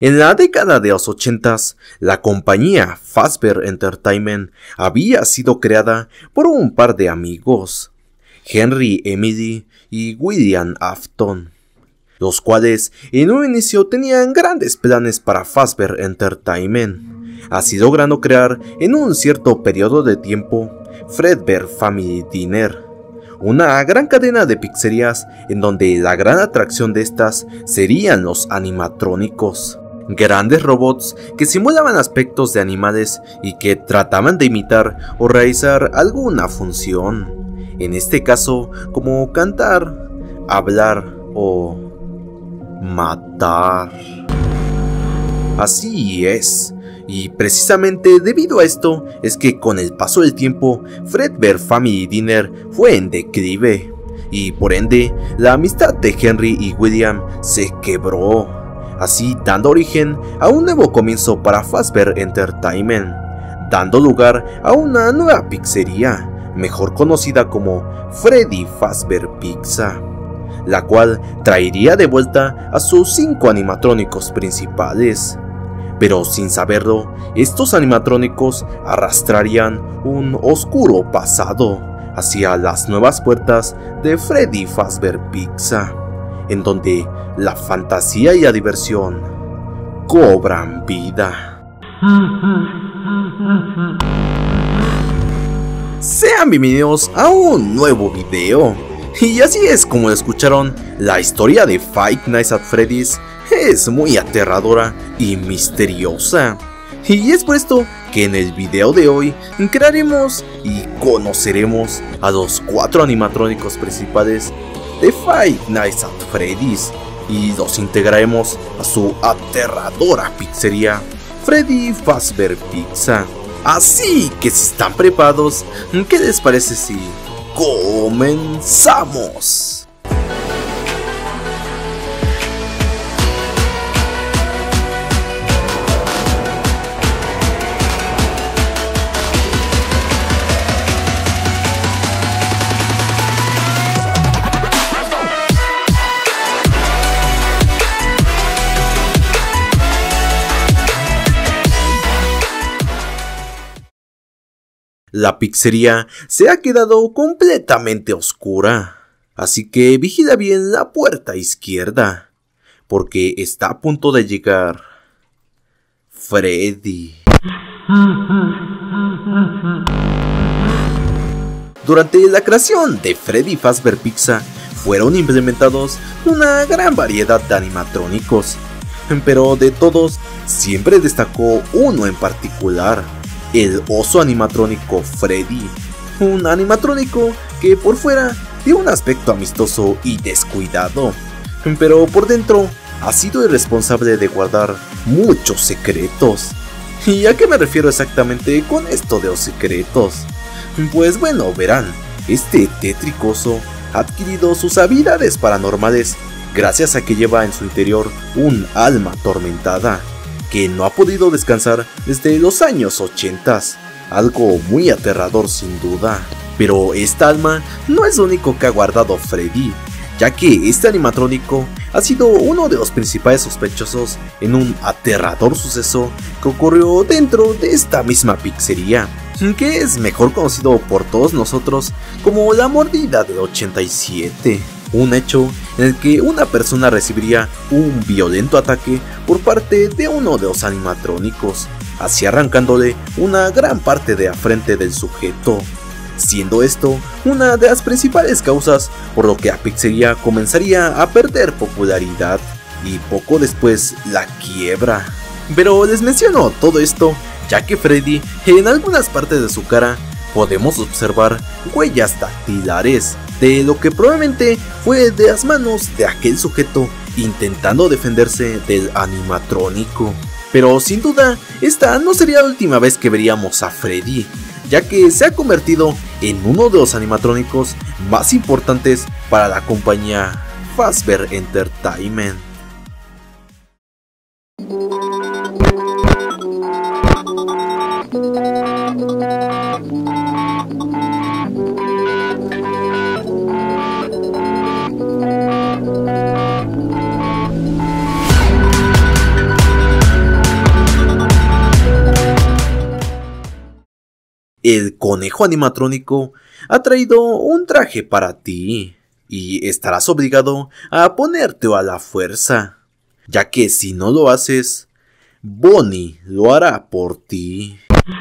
En la década de los 80s, la compañía Fazbear Entertainment había sido creada por un par de amigos, Henry Emily y William Afton, los cuales en un inicio tenían grandes planes para Fazbear Entertainment, así logrando crear en un cierto periodo de tiempo Fredbear Family Diner, una gran cadena de pizzerías en donde la gran atracción de estas serían los animatrónicos, grandes robots que simulaban aspectos de animales y que trataban de imitar o realizar alguna función, en este caso como cantar, hablar o matar. Así es. Y precisamente debido a esto es que con el paso del tiempo Fredbear Family Diner fue en declive y por ende la amistad de Henry y William se quebró, así dando origen a un nuevo comienzo para Fazbear Entertainment, dando lugar a una nueva pizzería, mejor conocida como Freddy Fazbear Pizza, la cual traería de vuelta a sus 5 animatrónicos principales. Pero sin saberlo, estos animatrónicos arrastrarían un oscuro pasado hacia las nuevas puertas de Freddy Fazbear Pizza, en donde la fantasía y la diversión cobran vida. Sean bienvenidos a un nuevo video. Y así es como lo escucharon, la historia de Five Nights at Freddy's es muy aterradora y misteriosa. Y es por esto que en el video de hoy crearemos y conoceremos a los 4 animatrónicos principales de Five Nights at Freddy's y los integraremos a su aterradora pizzería Freddy Fazbear Pizza. Así que si están preparados, ¿qué les parece si comenzamos? La pizzería se ha quedado completamente oscura, así que vigila bien la puerta izquierda, porque está a punto de llegar Freddy. Durante la creación de Freddy Fazbear Pizza fueron implementados una gran variedad de animatrónicos, pero de todos siempre destacó uno en particular: el oso animatrónico Freddy, un animatrónico que por fuera tiene un aspecto amistoso y descuidado, pero por dentro ha sido irresponsable de guardar muchos secretos. ¿Y a qué me refiero exactamente con esto de los secretos? Pues bueno, verán, este tétrico oso ha adquirido sus habilidades paranormales gracias a que lleva en su interior un alma atormentada que no ha podido descansar desde los años 80, algo muy aterrador sin duda. Pero esta alma no es lo único que ha guardado Freddy, ya que este animatrónico ha sido uno de los principales sospechosos en un aterrador suceso que ocurrió dentro de esta misma pizzería, que es mejor conocido por todos nosotros como la mordida del 87. Un hecho en el que una persona recibiría un violento ataque por parte de uno de los animatrónicos, así arrancándole una gran parte de la frente del sujeto, siendo esto una de las principales causas por lo que la pizzería comenzaría a perder popularidad y poco después la quiebra. Pero les menciono todo esto ya que Freddy, en algunas partes de su cara podemos observar huellas dactilares de lo que probablemente fue de las manos de aquel sujeto intentando defenderse del animatrónico. Pero sin duda, esta no sería la última vez que veríamos a Freddy, ya que se ha convertido en uno de los animatrónicos más importantes para la compañía Fazbear Entertainment. El conejo animatrónico ha traído un traje para ti y estarás obligado a ponértelo a la fuerza, ya que si no lo haces, Bonnie lo hará por ti.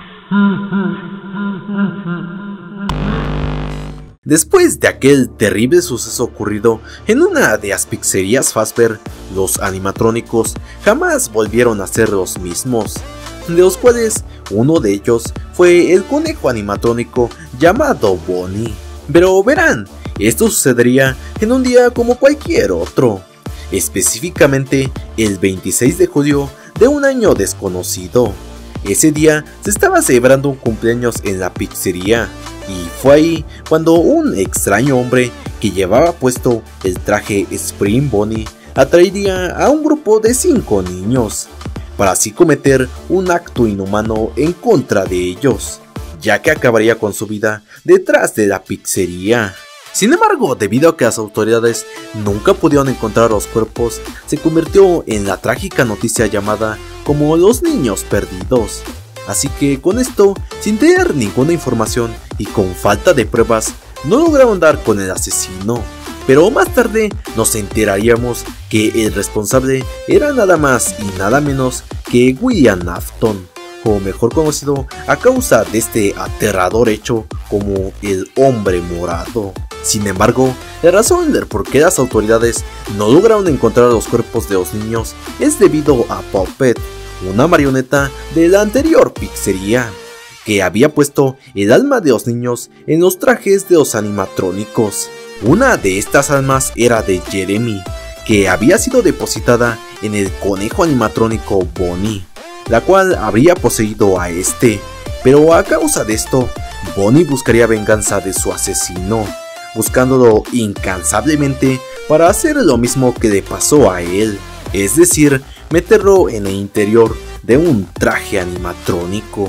Después de aquel terrible suceso ocurrido en una de las pizzerías Fazbear, los animatrónicos jamás volvieron a ser los mismos, de los cuales uno de ellos fue el conejo animatrónico llamado Bonnie. Pero verán, esto sucedería en un día como cualquier otro, específicamente el 26 de julio de un año desconocido. Ese día se estaba celebrando un cumpleaños en la pizzería, y fue ahí cuando un extraño hombre que llevaba puesto el traje Spring Bonnie atraería a un grupo de 5 niños, para así cometer un acto inhumano en contra de ellos, ya que acabaría con su vida detrás de la pizzería. Sin embargo, debido a que las autoridades nunca pudieron encontrar los cuerpos, se convirtió en la trágica noticia llamada como los niños perdidos. Así que con esto, sin tener ninguna información y con falta de pruebas, no lograron dar con el asesino. Pero más tarde nos enteraríamos que el responsable era nada más y nada menos que William Afton, o mejor conocido a causa de este aterrador hecho como el Hombre Morado. Sin embargo, la razón del por qué las autoridades no lograron encontrar los cuerpos de los niños es debido a Puppet, una marioneta de la anterior pizzería, que había puesto el alma de los niños en los trajes de los animatrónicos. Una de estas almas era de Jeremy, que había sido depositada en el conejo animatrónico Bonnie, la cual habría poseído a este, pero a causa de esto, Bonnie buscaría venganza de su asesino, buscándolo incansablemente para hacer lo mismo que le pasó a él, es decir, meterlo en el interior de un traje animatrónico.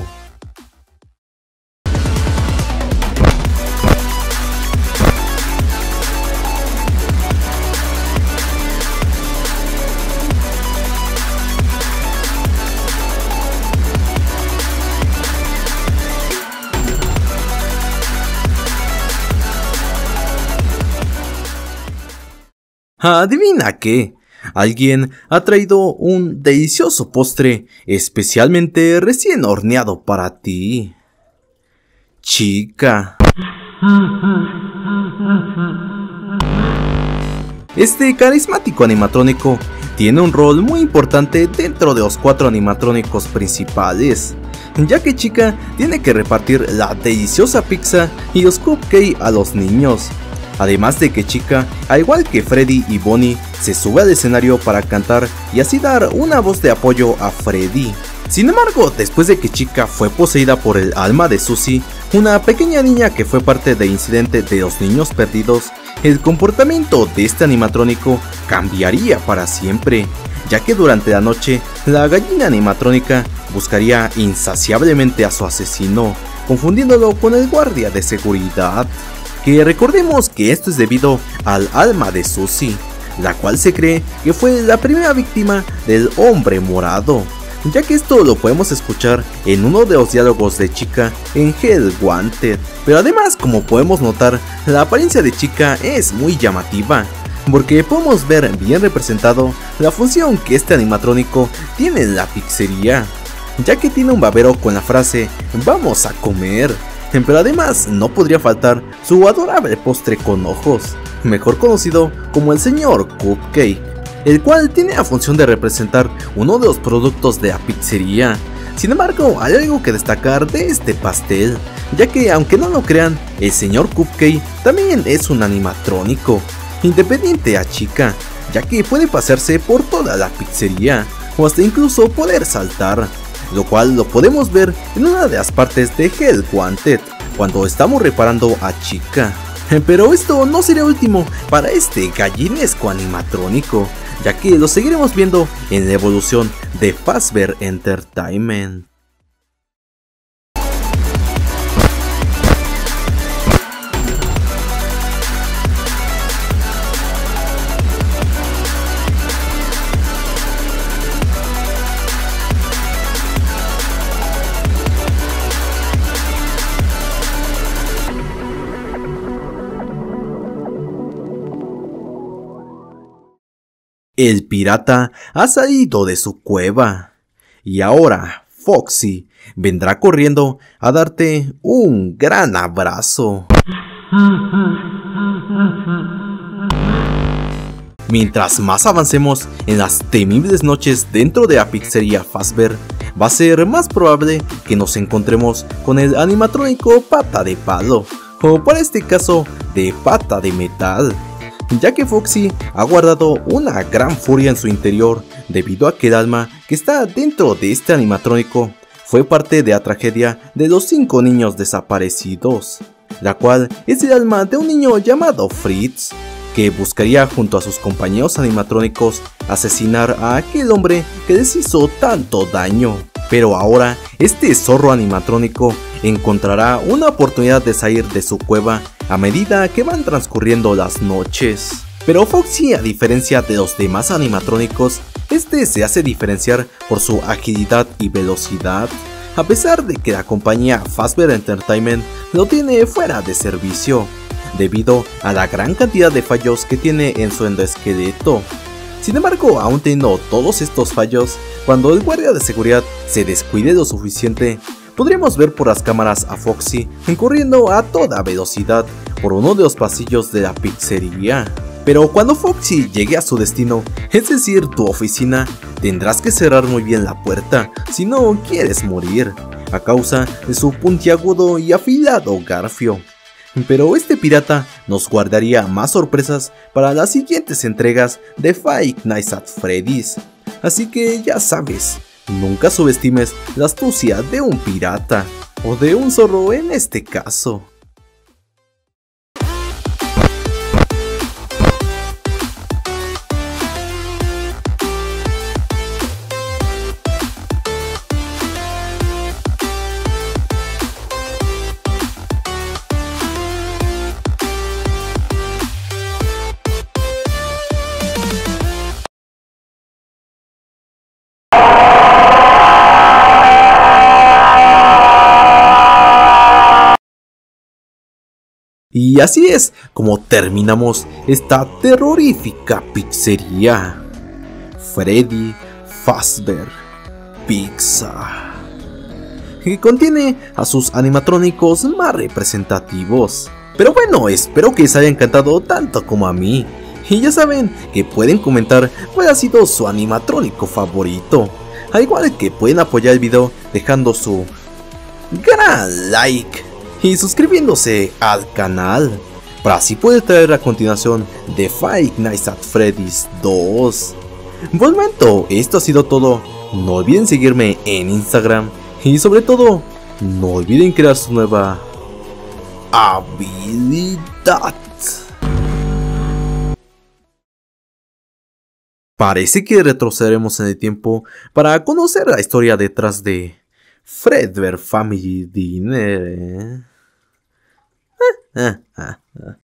¿Adivina qué? Alguien ha traído un delicioso postre especialmente recién horneado para ti, chica. Este carismático animatrónico tiene un rol muy importante dentro de los 4 animatrónicos principales, ya que Chica tiene que repartir la deliciosa pizza y los cupcakes a los niños. Además de que Chica, al igual que Freddy y Bonnie, se sube al escenario para cantar y así dar una voz de apoyo a Freddy. Sin embargo, después de que Chica fue poseída por el alma de Susie, una pequeña niña que fue parte del incidente de los niños perdidos, el comportamiento de este animatrónico cambiaría para siempre, ya que durante la noche, la gallina animatrónica buscaría insaciablemente a su asesino, confundiéndolo con el guardia de seguridad. Que recordemos que esto es debido al alma de Susie, la cual se cree que fue la primera víctima del Hombre Morado, ya que esto lo podemos escuchar en uno de los diálogos de Chica en Hell Wanted. Pero además, como podemos notar, la apariencia de Chica es muy llamativa, porque podemos ver bien representado la función que este animatrónico tiene en la pizzería, ya que tiene un babero con la frase "vamos a comer". Pero además no podría faltar su adorable postre con ojos, mejor conocido como el señor Cupcake, el cual tiene la función de representar uno de los productos de la pizzería. Sin embargo, hay algo que destacar de este pastel, ya que aunque no lo crean, el señor Cupcake también es un animatrónico, independiente a Chica, ya que puede pasearse por toda la pizzería, o hasta incluso poder saltar, lo cual lo podemos ver en una de las partes de Hell Wanted, cuando estamos reparando a Chica. Pero esto no sería último para este gallinesco animatrónico, ya que lo seguiremos viendo en la evolución de Fazbear Entertainment. El pirata ha salido de su cueva y ahora Foxy vendrá corriendo a darte un gran abrazo. Mientras más avancemos en las temibles noches dentro de la pizzería Fazbear, va a ser más probable que nos encontremos con el animatrónico Pata de Palo, o para este caso de Pata de Metal, ya que Foxy ha guardado una gran furia en su interior debido a que el alma que está dentro de este animatrónico fue parte de la tragedia de los 5 niños desaparecidos, la cual es el alma de un niño llamado Fritz, que buscaría junto a sus compañeros animatrónicos asesinar a aquel hombre que les hizo tanto daño. Pero ahora este zorro animatrónico encontrará una oportunidad de salir de su cueva a medida que van transcurriendo las noches. Pero Foxy, a diferencia de los demás animatrónicos, este se hace diferenciar por su agilidad y velocidad, a pesar de que la compañía Fazbear Entertainment lo tiene fuera de servicio, debido a la gran cantidad de fallos que tiene en su endoesqueleto. Sin embargo, aún teniendo todos estos fallos, cuando el guardia de seguridad se descuide lo suficiente, podríamos ver por las cámaras a Foxy corriendo a toda velocidad por uno de los pasillos de la pizzería. Pero cuando Foxy llegue a su destino, es decir, tu oficina, tendrás que cerrar muy bien la puerta si no quieres morir, a causa de su puntiagudo y afilado garfio. Pero este pirata nos guardaría más sorpresas para las siguientes entregas de Five Nights at Freddy's, así que ya sabes, nunca subestimes la astucia de un pirata, o de un zorro en este caso. Y así es como terminamos esta terrorífica pizzería. Freddy Fazbear Pizza, que contiene a sus animatrónicos más representativos. Pero bueno, espero que les haya encantado tanto como a mí. Y ya saben que pueden comentar cuál ha sido su animatrónico favorito. Al igual que pueden apoyar el video dejando su gran like y suscribiéndose al canal, para así poder traer a continuación de Five Nights at Freddy's 2. Por el momento, esto ha sido todo. No olviden seguirme en Instagram y sobre todo, no olviden crear su nueva habilidad. Parece que retrocederemos en el tiempo para conocer la historia detrás de Fazbear Family Dinner.